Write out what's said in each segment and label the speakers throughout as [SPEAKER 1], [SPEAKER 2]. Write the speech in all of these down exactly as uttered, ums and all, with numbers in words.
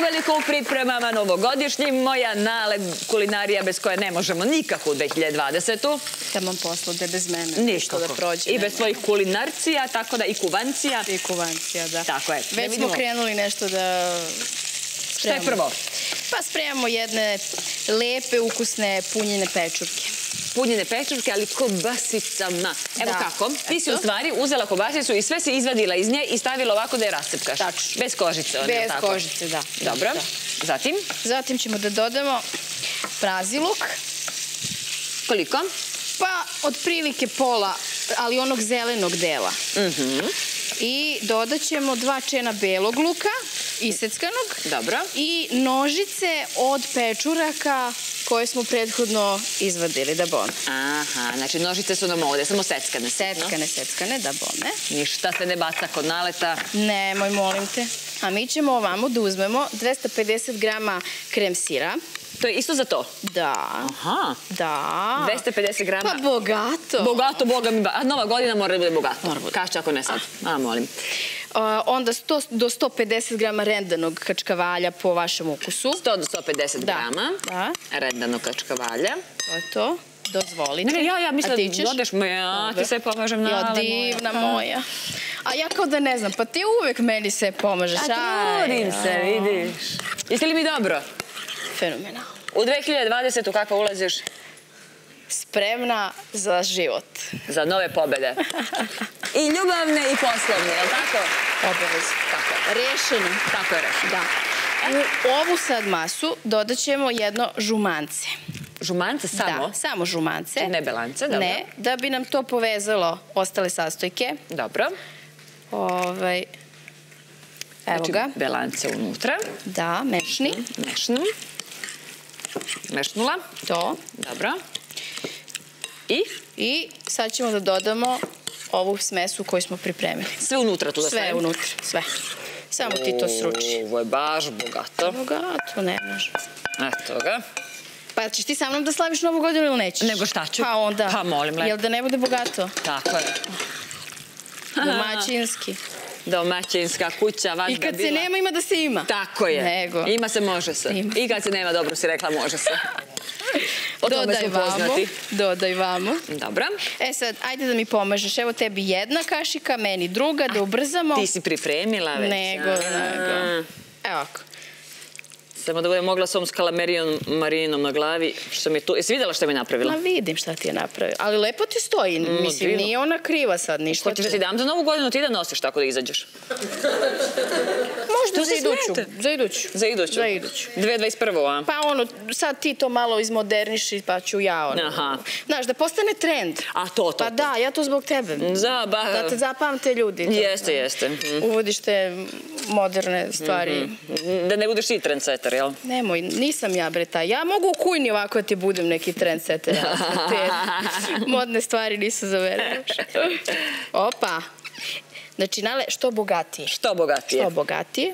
[SPEAKER 1] uveliko u pripremama novogodišnjim. Moja Nale kulinarija bez koje ne možemo nikako u dve hiljade dvadesetu.
[SPEAKER 2] Taman poslude bez mene.
[SPEAKER 1] Nikako. I bez svojih kulinarcija, tako da i kuvancija.
[SPEAKER 2] I kuvancija, da.
[SPEAKER 1] Tako je.
[SPEAKER 2] Već smo krenuli nešto da
[SPEAKER 1] Šta je prvo?
[SPEAKER 2] Pa spremamo jedne lepe, ukusne punjene pečurke.
[SPEAKER 1] Punjene pečurke, ali kobasicama. Evo kako. Ti si u stvari uzela kobasicu i sve si izvadila iz nje i stavila ovako da je rascepkaš.
[SPEAKER 2] Tačno.
[SPEAKER 1] Bez kožice.
[SPEAKER 2] Bez kožice, da.
[SPEAKER 1] Dobro. Zatim?
[SPEAKER 2] Zatim ćemo da dodamo prazi luk.
[SPEAKER 1] Koliko?
[SPEAKER 2] Pa, otprilike pola, ali onog zelenog dela. I dodat ćemo dva čena belog luka, iseckanog.
[SPEAKER 1] Dobro.
[SPEAKER 2] I nožice od pečuraka koje smo prethodno izvadili, da bome.
[SPEAKER 1] Aha, znači nožice su nam ovde, samo seckane.
[SPEAKER 2] Seckane, seckane, da bome.
[SPEAKER 1] Ništa se ne baca kod Naleta.
[SPEAKER 2] Nemoj, molim te. A mi ćemo ovamo da uzmemo dvesta pedeset grama krem sira.
[SPEAKER 1] To je isto za to?
[SPEAKER 2] Da.
[SPEAKER 1] Aha.
[SPEAKER 2] Da.
[SPEAKER 1] dvesta pedeset grama.
[SPEAKER 2] Pa bogato.
[SPEAKER 1] Bogato, boga mi. A nova godina mora da bude bogato. Kaš ako ne sad. A, molim.
[SPEAKER 2] Onda sto do sto pedeset grama rendanog kačkavalja po vašem ukusu.
[SPEAKER 1] sto do sto pedeset grama.
[SPEAKER 2] Da.
[SPEAKER 1] Rendanog kačkavalja.
[SPEAKER 2] To je to. Dozvolite.
[SPEAKER 1] Ne, ja, ja mislim da odeš me, ja ti sve pomažem, Nale moja.
[SPEAKER 2] Divna moja. A ja kao da ne znam, pa ti uvek meni sve pomažeš.
[SPEAKER 1] A trudim se, vidiš. Jeste li mi dobro?
[SPEAKER 2] Fenomenalno.
[SPEAKER 1] U dve hiljade dvadesetu kakva ulaziš?
[SPEAKER 2] Spremna za život.
[SPEAKER 1] Za nove pobede. I ljubavne i poslovne, je li tako?
[SPEAKER 2] Obavezno.
[SPEAKER 1] Tako je.
[SPEAKER 2] Rešeno.
[SPEAKER 1] Tako je rešeno.
[SPEAKER 2] Da. U ovu sad masu dodat ćemo jedno žumance.
[SPEAKER 1] Žumance samo?
[SPEAKER 2] Da, samo žumance.
[SPEAKER 1] Ne belance, dobro.
[SPEAKER 2] Ne, da bi nam to povezalo ostale sastojke.
[SPEAKER 1] Dobro.
[SPEAKER 2] Ovaj... Evo ga.
[SPEAKER 1] Znači, belance unutra.
[SPEAKER 2] Da, mešni.
[SPEAKER 1] Mešnu. Mešnula.
[SPEAKER 2] To.
[SPEAKER 1] Dobro. I?
[SPEAKER 2] I sad ćemo da dodamo ovu smesu koju smo pripremili.
[SPEAKER 1] Sve unutra tu da stavim?
[SPEAKER 2] Sve unutra, sve. Samo ti to sruči.
[SPEAKER 1] Ovo je baš bogato.
[SPEAKER 2] Bogato, ne može.
[SPEAKER 1] Eto ga.
[SPEAKER 2] Pa ćeš ti sa mnom da slaviš Novu godinu ili nećeš?
[SPEAKER 1] Nego šta ću?
[SPEAKER 2] Pa onda.
[SPEAKER 1] Pa molim lepo.
[SPEAKER 2] Jel da ne bude bogato?
[SPEAKER 1] Tako je.
[SPEAKER 2] Domaćinski.
[SPEAKER 1] Domaćinska kuća, vaš ga
[SPEAKER 2] I kad
[SPEAKER 1] bila.
[SPEAKER 2] se nema, ima da se ima.
[SPEAKER 1] Tako je.
[SPEAKER 2] Nego.
[SPEAKER 1] Ima se, može se. I kad se nema, dobro si rekla, može se. O tome smo poznati.
[SPEAKER 2] Dodaj vamo.
[SPEAKER 1] Dobro.
[SPEAKER 2] E sad, ajde da mi pomažeš. Evo tebi jedna kašika, meni druga, da ubrzamo.
[SPEAKER 1] Ti si pripremila već.
[SPEAKER 2] Nego, nego. Evo ako.
[SPEAKER 1] Samo da budem mogla s ovom skalamerijom marinom na glavi. Što mi je tu... Jesi vidjela što mi je napravila?
[SPEAKER 2] Ma vidim šta ti je napravila. Ali lepo ti stoji. Mislim, nije ona kriva sad ništa.
[SPEAKER 1] Hoćeš da ti dam za Novu godinu, ti da nosiš tako da izađeš?
[SPEAKER 2] Možda za iduću. Za iduću.
[SPEAKER 1] Za iduću?
[SPEAKER 2] Za iduću.
[SPEAKER 1] dve hiljade dvadeset prve. a?
[SPEAKER 2] Pa ono, sad ti to malo izmoderniši, pa ću ja ono.
[SPEAKER 1] Aha.
[SPEAKER 2] Znaš, da postane trend.
[SPEAKER 1] A to, to.
[SPEAKER 2] Pa da, ja to zbog tebe. Da te zapamte ljudi.
[SPEAKER 1] Jeste, jeste.
[SPEAKER 2] Uvodiš te moderne stvari.
[SPEAKER 1] Da ne budeš ti trendsetter, jel?
[SPEAKER 2] Nemoj, nisam ja bre taj. Ja mogu u kujni ovako da ti budem neki trendsetter. Te modne stvari nisu za mene. Opa. Znači, Nale, što bogatije.
[SPEAKER 1] Što bogatije.
[SPEAKER 2] Što bogatije.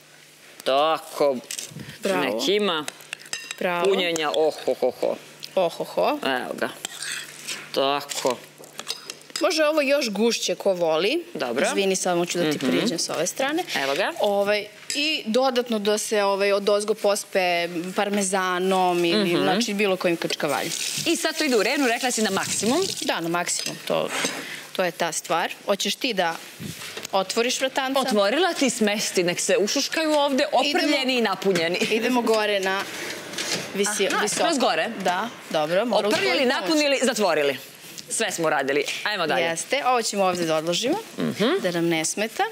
[SPEAKER 1] Tako.
[SPEAKER 2] Bravo.
[SPEAKER 1] Nekima.
[SPEAKER 2] Bravo.
[SPEAKER 1] Punjenja, ohohoho.
[SPEAKER 2] Ohoho.
[SPEAKER 1] Evo ga. Tako.
[SPEAKER 2] Može ovo još gušće ko voli.
[SPEAKER 1] Dobro.
[SPEAKER 2] Izvini, samo ću da ti priđem s ove strane.
[SPEAKER 1] Evo ga.
[SPEAKER 2] I dodatno da se odozgo pospe parmezanom ili znači bilo kojim kačkavaljem.
[SPEAKER 1] I sad to ide u renu, rekla si na maksimum.
[SPEAKER 2] Da, na maksimum. To je ta stvar. Hoćeš ti da otvoriš vratanca?
[SPEAKER 1] Otvorila ti smesti, nek se ušuškaju ovde, oprljeni i napunjeni.
[SPEAKER 2] Idemo gore na visoko.
[SPEAKER 1] Aha, skroz gore?
[SPEAKER 2] Da, dobro.
[SPEAKER 1] Oprljeli, napunili, zatvorili. Sve smo radili. Ajmo dalje.
[SPEAKER 2] Jeste. Ovo ćemo ovde da odložimo, da nam ne smeta.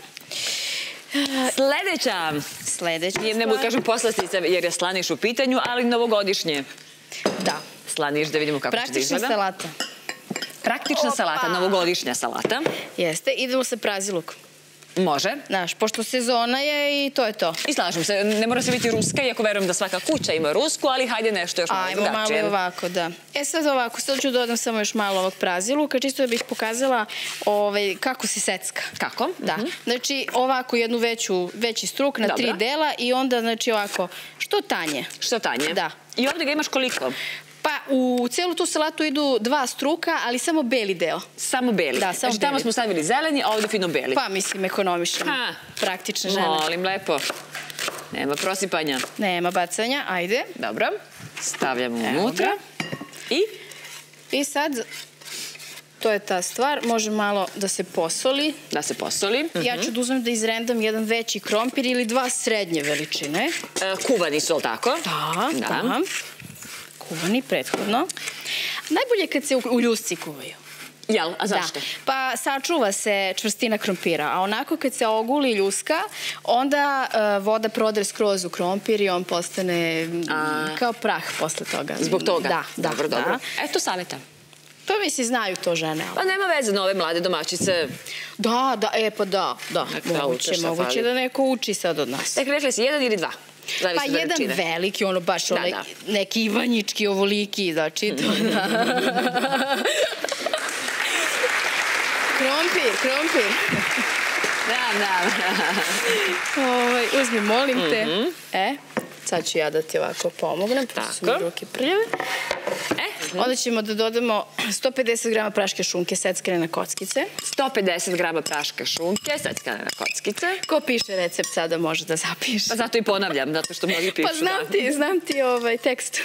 [SPEAKER 1] Sledeća.
[SPEAKER 2] Sledeća stvar.
[SPEAKER 1] Ne mogu kažem poslastica jer je slaniš u pitanju, ali novogodišnje.
[SPEAKER 2] Da.
[SPEAKER 1] Slaniš da vidimo kako će da izgleda.
[SPEAKER 2] Praktična salata.
[SPEAKER 1] Praktična salata, novogodišnja salata.
[SPEAKER 2] Jeste. Idemo sa prazi lukom.
[SPEAKER 1] Može.
[SPEAKER 2] Znaš, pošto sezona je i to je to.
[SPEAKER 1] I slažem se, ne mora se biti ruska, iako verujem da svaka kuća ima rusku, ali hajde nešto još malo drugačije.
[SPEAKER 2] Ajmo malo ovako, da. E sad ovako, sad ću dodam samo još malo ovog praziluka, čisto da bih pokazala kako se secka.
[SPEAKER 1] Kako?
[SPEAKER 2] Da. Znači, ovako jednu veći struk na tri dela i onda, znači, ovako, što tanje.
[SPEAKER 1] Što tanje?
[SPEAKER 2] Da.
[SPEAKER 1] I ovdje ga imaš koliko?
[SPEAKER 2] Pa u celu tu salatu idu dva struka, ali samo beli deo.
[SPEAKER 1] Samo beli?
[SPEAKER 2] Da, samo beli.
[SPEAKER 1] Znači tamo smo stavili zeleni, a ovdje fino beli?
[SPEAKER 2] Pa mislim, ekonomišemo. Praktične žene.
[SPEAKER 1] Molim, lepo. Nema prosipanja.
[SPEAKER 2] Nema bacanja, ajde.
[SPEAKER 1] Dobro. Stavljamo unutra. I?
[SPEAKER 2] I sad, to je ta stvar, može malo da se posoli.
[SPEAKER 1] Da se posoli.
[SPEAKER 2] Ja ću da uzmem da izrendam jedan veći krompir ili dva srednje veličine.
[SPEAKER 1] Kuvani su, ali tako?
[SPEAKER 2] Da, da. Kuvani prethodno. Najbolje je kad se u ljusci kuvaju.
[SPEAKER 1] Jel? A zašto?
[SPEAKER 2] Pa sačuva se čvrstina krompira, a onako kad se oguli ljuska, onda voda prodre skroz u krompir i on postane kao prah posle toga.
[SPEAKER 1] Zbog toga?
[SPEAKER 2] Da, da.
[SPEAKER 1] Dobro, dobro. Eto saveta.
[SPEAKER 2] To mi si znaju to žene.
[SPEAKER 1] Pa nema veze na ove mlade domaćice.
[SPEAKER 2] Da, da, e pa da, da. Moguće, moguće da neko uči sad od nas.
[SPEAKER 1] Dakle, rekli si jedan ili dva?
[SPEAKER 2] Pa jedan veliki, ono baš neki ivanjički, ovoliki, znači to da. Krompir, krompir.
[SPEAKER 1] Da, da.
[SPEAKER 2] Uzmi, molim te. E, sad ću ja da ti ovako pomognem, pošto su mi ruke prljave. Onda ćemo da dodamo sto pedeset grama praške šunke seckane na kockice.
[SPEAKER 1] sto pedeset grama praške šunke seckane na kockice.
[SPEAKER 2] Ko piše recept sada može da zapiše.
[SPEAKER 1] Pa zato i ponavljam, zato što mnogi pišu.
[SPEAKER 2] Pa znam ti, znam ti ovaj tekst.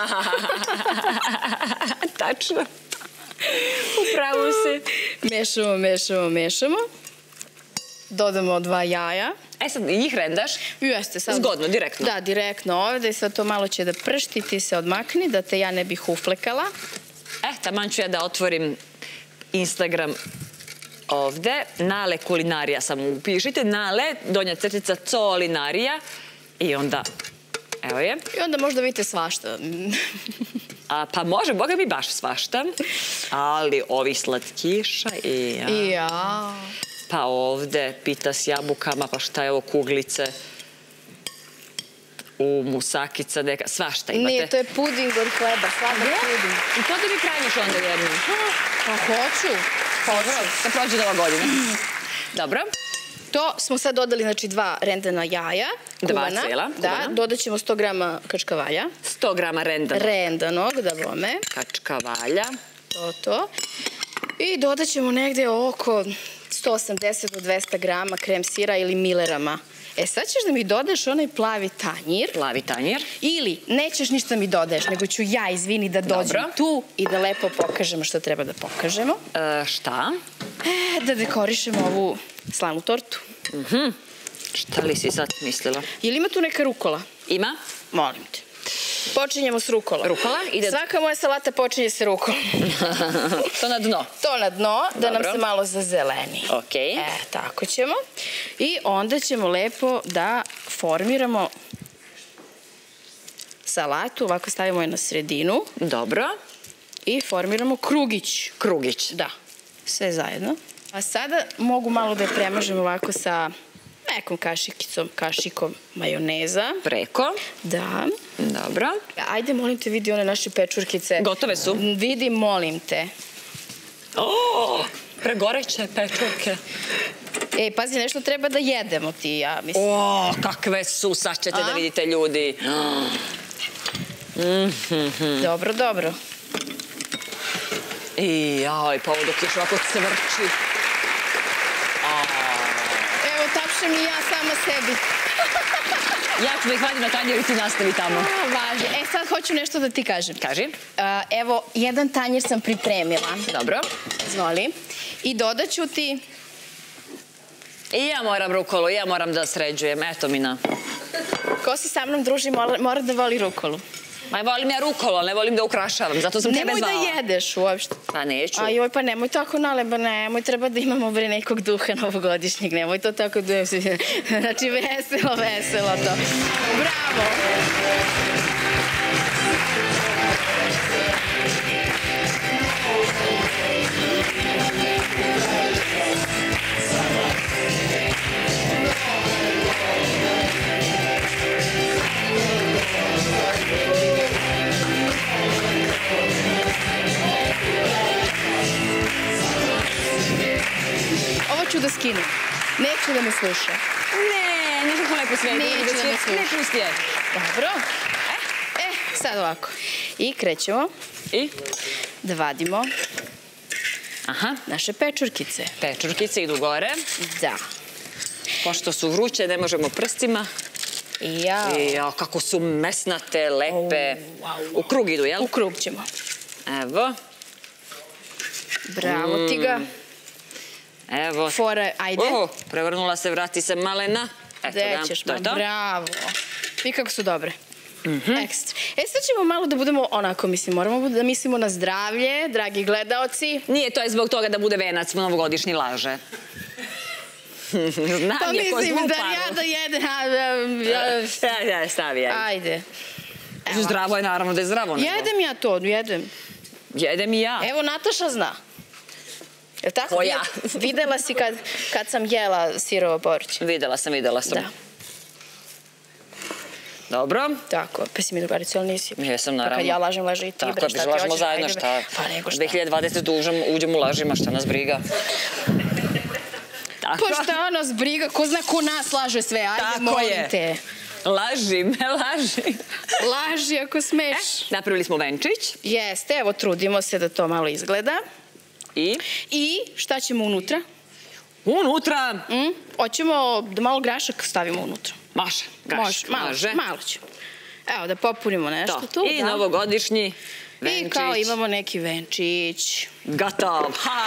[SPEAKER 1] Tačno. Upravo si.
[SPEAKER 2] Mešamo, mešamo, mešamo. Dodamo dva jaja.
[SPEAKER 1] E sad, njih rendaš?
[SPEAKER 2] Jeste.
[SPEAKER 1] Zgodno, direktno?
[SPEAKER 2] Da, direktno ovde i sad to malo će da pršti, ti se odmakni, da te ja ne bih uflekala.
[SPEAKER 1] E, taman ću ja da otvorim Instagram ovde. Nale kulinarija, samo upišite. Nale, donja crtica colinarija. I onda, evo je.
[SPEAKER 2] I onda možda vidite svašta.
[SPEAKER 1] Pa može, boga mi baš svašta. Ali ovih slatkiša i ja.
[SPEAKER 2] I ja.
[SPEAKER 1] Pa ovde pita s jabukama, pa šta je ovo kuglice? U musakica, neka, svašta imate.
[SPEAKER 2] Nije, to je puding od hleba, sladak puding.
[SPEAKER 1] I to da mi praviš onda jednom?
[SPEAKER 2] Pa hoću.
[SPEAKER 1] Hoću. Da prođe nova godina. Dobro.
[SPEAKER 2] To smo sad dodali, znači, dva rendana jaja.
[SPEAKER 1] Dva cijela.
[SPEAKER 2] Da, dodat ćemo sto grama kačkavalja.
[SPEAKER 1] sto grama rendanog.
[SPEAKER 2] Rendanog, da bome.
[SPEAKER 1] Kačkavalja.
[SPEAKER 2] To, to. I dodat ćemo negde oko sto osamdeset do dvesta grama krem sira ili milerama. E sad ćeš da mi dodaš onaj plavi tanjir.
[SPEAKER 1] Plavi tanjir.
[SPEAKER 2] Ili nećeš ništa mi dodaješ, nego ću ja, izvini, da dođem tu i da lepo pokažemo što treba da pokažemo.
[SPEAKER 1] Šta?
[SPEAKER 2] Da dekorišemo ovu slanu tortu.
[SPEAKER 1] Šta li si sad mislila?
[SPEAKER 2] Je li ima tu neka rukola?
[SPEAKER 1] Ima.
[SPEAKER 2] Molim te. Počinjemo s rukolom.
[SPEAKER 1] Rukola?
[SPEAKER 2] Svaka moja salata počinje sa rukolom.
[SPEAKER 1] To na dno?
[SPEAKER 2] To na dno, da nam se malo zazeleni.
[SPEAKER 1] Ok.
[SPEAKER 2] E, tako ćemo. I onda ćemo lepo da formiramo salatu. Ovako stavimo je na sredinu.
[SPEAKER 1] Dobro.
[SPEAKER 2] I formiramo krugić.
[SPEAKER 1] Krugić.
[SPEAKER 2] Da. Sve zajedno. A sada mogu malo da je premažem ovako sa nekom kašikicom, kašikom majoneza.
[SPEAKER 1] Preko.
[SPEAKER 2] Da.
[SPEAKER 1] Dobro.
[SPEAKER 2] Ajde, molim te, vidi one naše pečurkice.
[SPEAKER 1] Gotove su?
[SPEAKER 2] Vidi, molim te.
[SPEAKER 1] O, pregoreće pečurke.
[SPEAKER 2] E, pazi, nešto treba da jedemo ti, ja mislim.
[SPEAKER 1] O, kakve su, sad ćete da vidite ljudi.
[SPEAKER 2] Dobro, dobro.
[SPEAKER 1] I jaj, pa ovo dok još ovako cvrči.
[SPEAKER 2] Evo, tapšem i ja sama sebi.
[SPEAKER 1] Ja ću da ih vadim na tanjer i ti nastavi tamo.
[SPEAKER 2] Važi. E, sad hoću nešto da ti kažem.
[SPEAKER 1] Kaži.
[SPEAKER 2] Evo, jedan tanjer sam pripremila.
[SPEAKER 1] Dobro.
[SPEAKER 2] Zvoli. I dodat ću ti...
[SPEAKER 1] I ja moram rukolu, ja moram da sređujem. Eto mi na...
[SPEAKER 2] Ko se sa mnom druži, mora da voli rukolu.
[SPEAKER 1] Ma volim ja rukolu, ne volim da ukrašavam, zato sam tebe zvala.
[SPEAKER 2] Nemoj da jedeš uopšte.
[SPEAKER 1] Pa neću.
[SPEAKER 2] A joj, pa nemoj tako naleba, nemoj, treba da imamo bre nekog duha novogodišnjeg, nemoj to tako da... Znači, veselo, veselo to. Bravo! Ovo ću da skinem. Neću da me sluša.
[SPEAKER 1] Ne, nikako lepo sve.
[SPEAKER 2] Neću da me sluša.
[SPEAKER 1] Ne pusti je.
[SPEAKER 2] Dobro. E, sad ovako. I krećemo.
[SPEAKER 1] I?
[SPEAKER 2] Da vadimo
[SPEAKER 1] Aha.
[SPEAKER 2] naše pečurkice.
[SPEAKER 1] Pečurkice idu gore.
[SPEAKER 2] Da.
[SPEAKER 1] Pošto su vruće, ne možemo prstima.
[SPEAKER 2] Jao.
[SPEAKER 1] Jao, kako su mesnate, lepe. U krug idu, jel?
[SPEAKER 2] U krug ćemo.
[SPEAKER 1] Evo.
[SPEAKER 2] Bravo ti ga.
[SPEAKER 1] Evo.
[SPEAKER 2] Fora, ajde.
[SPEAKER 1] Oho, prevrnula se, vrati se malena. Eto
[SPEAKER 2] Gde
[SPEAKER 1] ga,
[SPEAKER 2] ćeš,
[SPEAKER 1] to
[SPEAKER 2] ma,
[SPEAKER 1] je to.
[SPEAKER 2] bravo. I kako su dobre. Ekstra. E sad ćemo malo da budemo onako, mislim, moramo da mislimo na zdravlje, dragi gledaoci.
[SPEAKER 1] Nije, to je zbog toga da bude venac novogodišnji laže. Znam
[SPEAKER 2] Pa
[SPEAKER 1] je ko
[SPEAKER 2] mislim,
[SPEAKER 1] zlu
[SPEAKER 2] da
[SPEAKER 1] paru.
[SPEAKER 2] ja da jedem, a, a,
[SPEAKER 1] Ja, ja, stavi, ajde.
[SPEAKER 2] ajde. Evo.
[SPEAKER 1] Zdravo je, naravno da je zdravo. nego.
[SPEAKER 2] Jedem ja to, jedem.
[SPEAKER 1] Jedem i ja.
[SPEAKER 2] Evo, Nataša zna. Jel tako?
[SPEAKER 1] Ko ja?
[SPEAKER 2] Videla si kad, kad sam jela sirovo povrće.
[SPEAKER 1] Videla sam, videla sam.
[SPEAKER 2] Da.
[SPEAKER 1] Dobro.
[SPEAKER 2] Tako, pa si mi drugaricu, ali nisi?
[SPEAKER 1] Jesam,
[SPEAKER 2] Pa
[SPEAKER 1] naravno.
[SPEAKER 2] kad ja lažem, laže i ti,
[SPEAKER 1] Tako
[SPEAKER 2] bre,
[SPEAKER 1] je,
[SPEAKER 2] šta ti
[SPEAKER 1] lažemo
[SPEAKER 2] hoćeš?
[SPEAKER 1] zajedno,
[SPEAKER 2] Ajde,
[SPEAKER 1] šta?
[SPEAKER 2] bre. Pa nego šta.
[SPEAKER 1] dve hiljade dvadesete. uđem, uđem u lažima, šta nas briga. Tako.
[SPEAKER 2] Pa šta nas briga, ko zna ko nas laže sve, ajde,
[SPEAKER 1] Tako
[SPEAKER 2] molim
[SPEAKER 1] je.
[SPEAKER 2] te.
[SPEAKER 1] Laži me, laži.
[SPEAKER 2] Laži ako smeš.
[SPEAKER 1] Napravili smo venčić.
[SPEAKER 2] Jeste, evo, trudimo se da to malo izgleda.
[SPEAKER 1] I
[SPEAKER 2] I šta ćemo unutra?
[SPEAKER 1] unutra
[SPEAKER 2] Mm? Hoćemo da malo grašak stavimo unutra.
[SPEAKER 1] maže.
[SPEAKER 2] Može, malo,
[SPEAKER 1] Može.
[SPEAKER 2] malo ćemo. Evo, da popunimo nešto
[SPEAKER 1] To.
[SPEAKER 2] tu.
[SPEAKER 1] I
[SPEAKER 2] da.
[SPEAKER 1] novogodišnji venčić.
[SPEAKER 2] I kao imamo neki venčić.
[SPEAKER 1] Gotov. Ha!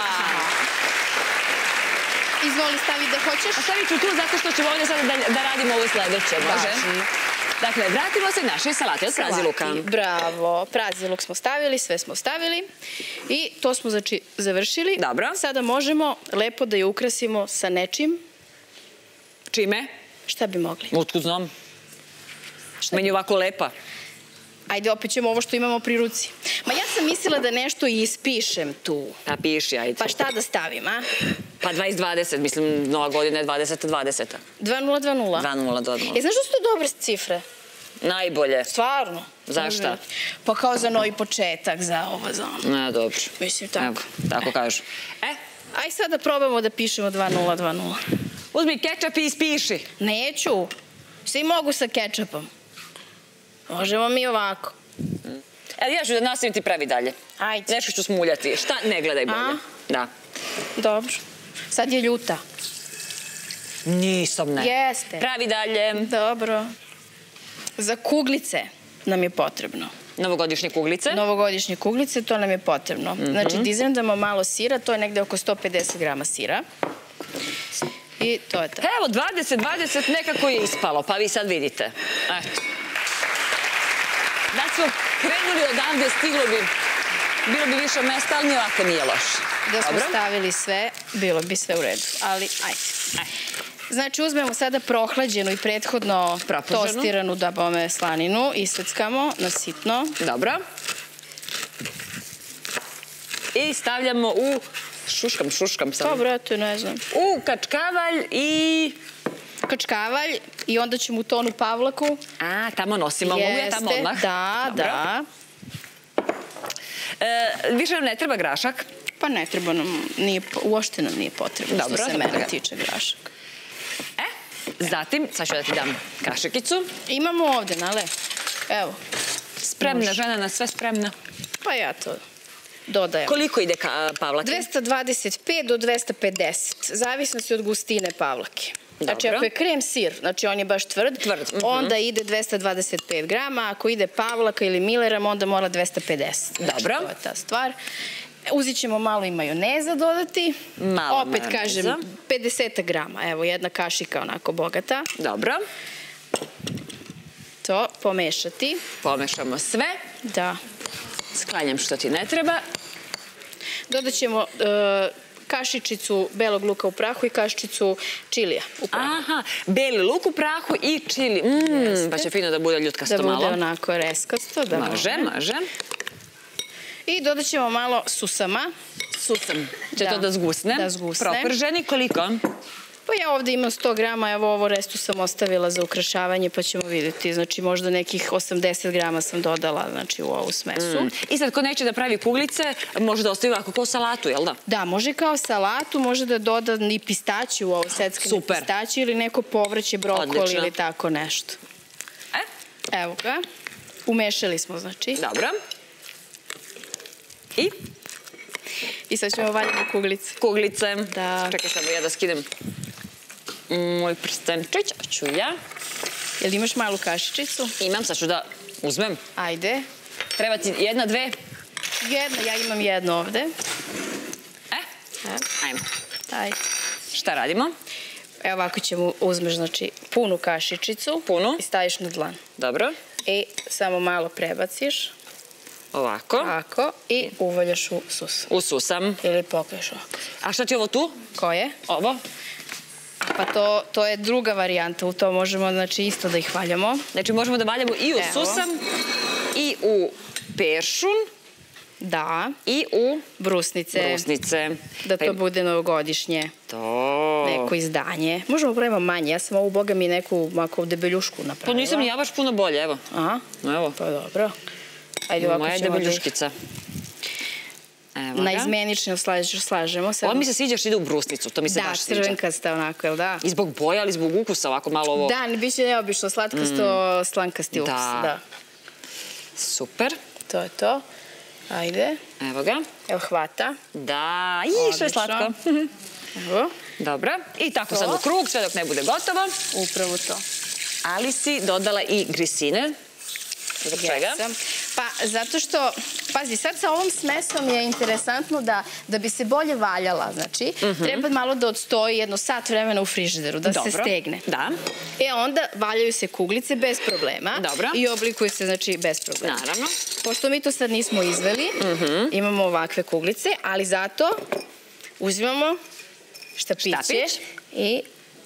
[SPEAKER 2] Izvoli stavi da hoćeš.
[SPEAKER 1] A stavit ću tu zato što ćemo ovdje sada da, da radimo ovo sledeće, može?
[SPEAKER 2] Važi.
[SPEAKER 1] Dakle, vratimo se našoj salati od praziluka.
[SPEAKER 2] Salati, bravo. Praziluk smo stavili, sve smo stavili. I to smo znači završili.
[SPEAKER 1] Dobro.
[SPEAKER 2] Sada možemo lepo da je ukrasimo sa nečim.
[SPEAKER 1] Čime?
[SPEAKER 2] Šta bi mogli?
[SPEAKER 1] Otkud znam. Meni je ovako lepa.
[SPEAKER 2] Ajde, opet ćemo ovo što imamo pri ruci. Ma ja sam mislila da nešto ispišem tu.
[SPEAKER 1] Pa piši, ajde.
[SPEAKER 2] Pa šta da stavim, a?
[SPEAKER 1] Pa dvadeset dvadeset, mislim, nova godina je dvadeset dvadeset.
[SPEAKER 2] dva nula dva nula.
[SPEAKER 1] dva nula dva nula.
[SPEAKER 2] E, znaš da su to dobre cifre?
[SPEAKER 1] Najbolje.
[SPEAKER 2] Stvarno.
[SPEAKER 1] Zašta?
[SPEAKER 2] Pa kao za novi početak, za ovo, za ono.
[SPEAKER 1] Ne, dobro.
[SPEAKER 2] Mislim, tako.
[SPEAKER 1] Evo, tako kažu. E,
[SPEAKER 2] Aj sad da probamo da pišemo dva nula dva nula.
[SPEAKER 1] uzmi kečap i ispiši.
[SPEAKER 2] Neću. Svi mogu sa kečapom. Možemo mi ovako.
[SPEAKER 1] E, ja ću da nastavim ti pravi dalje.
[SPEAKER 2] Ajde.
[SPEAKER 1] Nešto ću smuljati. Šta? Ne gledaj bolje.
[SPEAKER 2] A?
[SPEAKER 1] Da.
[SPEAKER 2] Dobro. Sad je ljuta.
[SPEAKER 1] Nisam, ne.
[SPEAKER 2] Jeste.
[SPEAKER 1] Pravi dalje.
[SPEAKER 2] Dobro. Za kuglice nam je potrebno.
[SPEAKER 1] Novogodišnje kuglice.
[SPEAKER 2] Novogodišnje kuglice, to nam je potrebno. Znači, dizendamo malo sira, to je negde oko sto pedeset grama sira. I to je to.
[SPEAKER 1] Evo, dvadeset dvadeset nekako je ispalo, pa vi sad vidite. Eto. Da smo krenuli odavde, stiglo bi, bilo bi više mesta, ali ni ovako nije loše.
[SPEAKER 2] Da smo
[SPEAKER 1] Dobro?
[SPEAKER 2] stavili sve, bilo bi sve u redu. Ali, ajde. Znači, uzmemo sada prohlađenu i prethodno
[SPEAKER 1] Proprženu.
[SPEAKER 2] tostiranu da bome slaninu i sveckamo na sitno.
[SPEAKER 1] Dobro. I stavljamo u, šuškam, šuškam sam.
[SPEAKER 2] Dobro, eto, ne znam.
[SPEAKER 1] U kačkavalj i...
[SPEAKER 2] Kačkavalj i onda ćemo u tonu pavlaku.
[SPEAKER 1] A, tamo nosimo, mogu ja tamo odmah?
[SPEAKER 2] Da,
[SPEAKER 1] Dobro.
[SPEAKER 2] da.
[SPEAKER 1] E, više nam ne treba grašak.
[SPEAKER 2] Pa ne treba nam, nije, uopšte nam nije potrebno
[SPEAKER 1] Dobro,
[SPEAKER 2] što se
[SPEAKER 1] dobro.
[SPEAKER 2] mene tiče grašak.
[SPEAKER 1] E, zatim, sad ću da ti dam kašikicu.
[SPEAKER 2] Imamo ovde, nale. Evo.
[SPEAKER 1] Spremna žena na sve spremna.
[SPEAKER 2] Pa ja to dodajem.
[SPEAKER 1] Koliko ide ka, pavlake?
[SPEAKER 2] dvesta dvadeset pet do dvesta pedeset. Zavisnosti od gustine pavlake. Znači,
[SPEAKER 1] Dobro.
[SPEAKER 2] ako je krem sir, znači on je baš tvrd,
[SPEAKER 1] Tvrd, mhm.
[SPEAKER 2] onda ide dvesta dvadeset pet grama. Ako ide pavlaka ili mileram, onda mora dvesta pedeset. Znači,
[SPEAKER 1] Dobro.
[SPEAKER 2] to je ta stvar. Uzet ćemo malo i majoneza dodati.
[SPEAKER 1] Malo
[SPEAKER 2] Opet
[SPEAKER 1] majoneza.
[SPEAKER 2] kažem, pedeset grama. Evo, jedna kašika onako bogata.
[SPEAKER 1] Dobro.
[SPEAKER 2] To pomešati.
[SPEAKER 1] Pomešamo sve.
[SPEAKER 2] Da.
[SPEAKER 1] Sklanjam što ti ne treba.
[SPEAKER 2] Dodat ćemo e, kašičicu belog luka u prahu i kašičicu čilija u prahu.
[SPEAKER 1] Aha, beli luk u prahu i čili. Mm, pa će fino da bude ljutkasto
[SPEAKER 2] Da
[SPEAKER 1] malo.
[SPEAKER 2] bude onako reskasto. Da
[SPEAKER 1] Može, može.
[SPEAKER 2] I dodat ćemo malo susama.
[SPEAKER 1] Susam. Će
[SPEAKER 2] Da.
[SPEAKER 1] to da zgusne.
[SPEAKER 2] Da zgusne.
[SPEAKER 1] Proprženi koliko?
[SPEAKER 2] Pa ja ovde imam sto grama, evo ovo restu sam ostavila za ukrašavanje, pa ćemo vidjeti. Znači možda nekih osamdeset grama sam dodala znači, u ovu smesu.
[SPEAKER 1] Mm. I sad ko neće da pravi kuglice, može da ostavi ovako kao salatu, jel da?
[SPEAKER 2] Da, može kao salatu, može da doda i pistaći u ovo seckane
[SPEAKER 1] Super.
[SPEAKER 2] pistaći ili neko povrće, brokoli
[SPEAKER 1] Odlično.
[SPEAKER 2] ili tako nešto.
[SPEAKER 1] E,
[SPEAKER 2] Evo ga. Umešali smo, znači.
[SPEAKER 1] dobro. I
[SPEAKER 2] I sad ćemo valjati kuglice.
[SPEAKER 1] kuglice.
[SPEAKER 2] Da.
[SPEAKER 1] Čekaj samo ja da skidem moj prstenčić, a ću ja.
[SPEAKER 2] Jel imaš malu kašičicu?
[SPEAKER 1] Imam, sad ću da uzmem.
[SPEAKER 2] Ajde.
[SPEAKER 1] Treba ti jedna, dve?
[SPEAKER 2] Jedna, ja imam jednu ovde.
[SPEAKER 1] E, ajmo.
[SPEAKER 2] Ajde.
[SPEAKER 1] Šta radimo?
[SPEAKER 2] Evo ovako ćemo uzmeš, znači, punu kašičicu.
[SPEAKER 1] Punu.
[SPEAKER 2] I staviš na dlan.
[SPEAKER 1] Dobro.
[SPEAKER 2] I samo malo prebaciš.
[SPEAKER 1] Ovako.
[SPEAKER 2] Ovako. I uvaljaš u sus.
[SPEAKER 1] Ususam.
[SPEAKER 2] Ili pokriješ ovako.
[SPEAKER 1] A šta ti je ovo tu?
[SPEAKER 2] Koje?
[SPEAKER 1] Ovo.
[SPEAKER 2] Pa to, to je druga varijanta. U to možemo, znači, isto da ih valjamo.
[SPEAKER 1] Znači možemo da valjamo i u
[SPEAKER 2] Evo.
[SPEAKER 1] susam, i u peršun,
[SPEAKER 2] Da.
[SPEAKER 1] i u
[SPEAKER 2] Brusnice.
[SPEAKER 1] brusnice.
[SPEAKER 2] Da to
[SPEAKER 1] Pa-
[SPEAKER 2] bude novogodišnje.
[SPEAKER 1] To.
[SPEAKER 2] Neko izdanje. Možemo pravimo manje. Ja sam ovu, boga mi, neku mako debeljušku napravila.
[SPEAKER 1] Pa nisam ni ja baš puno bolje, evo.
[SPEAKER 2] Aha.
[SPEAKER 1] Evo.
[SPEAKER 2] To je dobro. Ajde, ovako
[SPEAKER 1] Moja
[SPEAKER 2] ćemo da ih
[SPEAKER 1] debeljuškica. Evo
[SPEAKER 2] na
[SPEAKER 1] ga.
[SPEAKER 2] izmenično slaž- slažemo. Sad-
[SPEAKER 1] Ovo mi se sviđa što ide u brusnicu, to mi se
[SPEAKER 2] Da,
[SPEAKER 1] baš sviđa.
[SPEAKER 2] crvenkasta onako, jel da?
[SPEAKER 1] I zbog boja, ali zbog ukusa, ovako malo ovo.
[SPEAKER 2] Da, ne biće neobično slatkasto, slankasti ukus.
[SPEAKER 1] Da.
[SPEAKER 2] Da.
[SPEAKER 1] Super.
[SPEAKER 2] To je to. Ajde.
[SPEAKER 1] Evo ga.
[SPEAKER 2] Evo hvata.
[SPEAKER 1] Da, i što je
[SPEAKER 2] Odlično.
[SPEAKER 1] slatko.
[SPEAKER 2] Evo.
[SPEAKER 1] Dobro. I tako
[SPEAKER 2] To.
[SPEAKER 1] sad u krug, sve dok ne bude gotovo.
[SPEAKER 2] Upravo to.
[SPEAKER 1] Ali si dodala i grisine. Zbog čega?
[SPEAKER 2] Jesam. Pa, zato što, pazi, sad sa ovom smesom je interesantno da, da bi se bolje valjala, znači, treba malo da odstoji jedno sat vremena u frižideru, da se
[SPEAKER 1] Dobro.
[SPEAKER 2] stegne.
[SPEAKER 1] Da.
[SPEAKER 2] E, onda valjaju se kuglice bez problema.
[SPEAKER 1] Dobro.
[SPEAKER 2] I oblikuju se, znači, bez problema.
[SPEAKER 1] Naravno.
[SPEAKER 2] Pošto mi to sad nismo izveli, imamo ovakve kuglice, ali zato uzimamo štapiće
[SPEAKER 1] Štapić.
[SPEAKER 2] i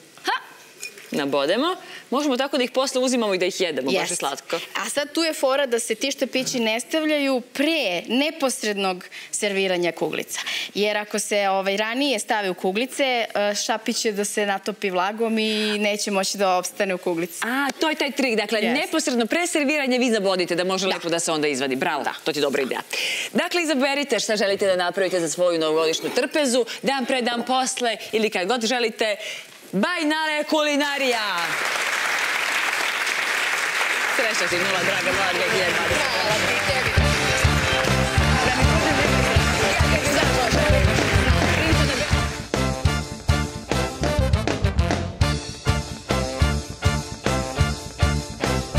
[SPEAKER 1] Nabodemo. Možemo tako da ih posle uzimamo i da ih jedemo, baš je
[SPEAKER 2] Jeste.
[SPEAKER 1] slatko.
[SPEAKER 2] A sad tu je fora da se ti štapići ne stavljaju pre neposrednog serviranja kuglica. Jer ako se ovaj, ranije stave u kuglice, eh, štapić će da se natopi vlagom i neće moći da opstane u kuglici.
[SPEAKER 1] A, to je taj trik. Dakle,
[SPEAKER 2] Jeste.
[SPEAKER 1] neposredno pre serviranja vi zabodite da može lepo da se onda izvadi. Bravo, to ti je dobra ideja. Dakle, izaberite šta želite da napravite za svoju novogodišnju trpezu, dan pre, dan posle ili kad god želite. Bajnale kulinarija! Srećna ti, nula, draga moja, dve hiljade dvadeset.
[SPEAKER 2] Hvala ti, tebi.